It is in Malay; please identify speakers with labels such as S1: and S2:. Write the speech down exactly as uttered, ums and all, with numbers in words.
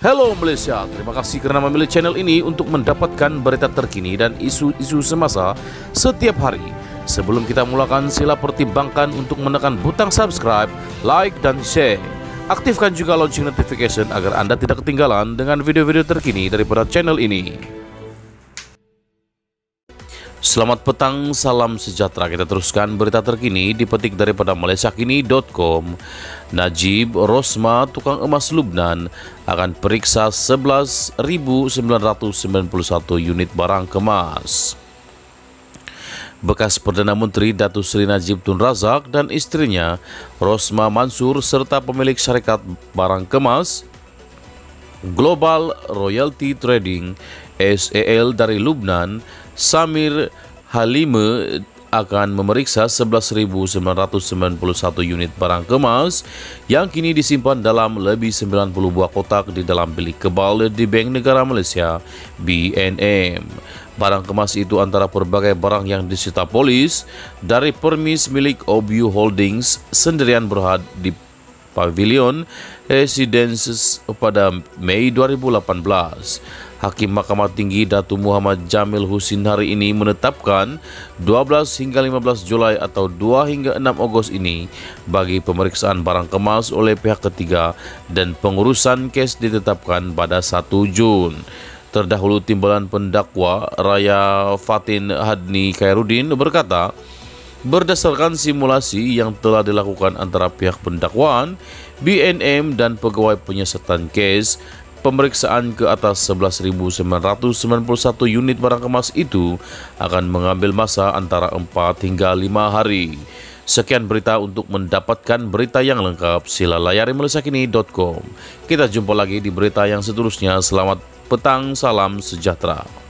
S1: Halo Malaysia, terima kasih karena memilih channel ini untuk mendapatkan berita terkini dan isu-isu semasa setiap hari. Sebelum kita mulakan, sila pertimbangkan untuk menekan butang subscribe, like, dan share. Aktifkan juga lonceng notification agar Anda tidak ketinggalan dengan video-video terkini daripada channel ini. Selamat petang, salam sejahtera. Kita teruskan berita terkini dipetik daripada malaysiakini dot com. Najib Rosma, tukang emas Lubnan, akan periksa sebelas ribu sembilan ratus sembilan puluh satu unit barang kemas. Bekas Perdana Menteri Datuk Seri Najib Tun Razak dan istrinya Rosma Mansur serta pemilik syarikat barang kemas Global Royalty Trading S A L dari Lubnan, Samir Halime, akan memeriksa sebelas ribu sembilan ratus sembilan puluh satu unit barang kemas yang kini disimpan dalam lebih sembilan puluh buah kotak di dalam bilik kebal di Bank Negara Malaysia B N M. Barang kemas itu antara berbagai barang yang disita polis dari permis milik O B U Holdings Sendirian Berhad di Pavilion Residences pada Mei dua ribu lapan belas. Hakim Mahkamah Tinggi Datuk Muhammad Jamil Husin hari ini menetapkan dua belas hingga lima belas Julai atau dua hingga enam Ogos ini bagi pemeriksaan barang kemas oleh pihak ketiga dan pengurusan kes ditetapkan pada satu Jun. Terdahulu timbalan pendakwa Raya Fatin Hadni Khairuddin berkata, berdasarkan simulasi yang telah dilakukan antara pihak pendakwaan, B N M dan pegawai penyiasatan kes, pemeriksaan ke atas sebelas ribu sembilan ratus sembilan puluh satu unit barang kemas itu akan mengambil masa antara empat hingga lima hari. Sekian berita. Untuk mendapatkan berita yang lengkap, sila layari malaysiakini dot com. Kita jumpa lagi di berita yang seterusnya. Selamat petang, salam sejahtera.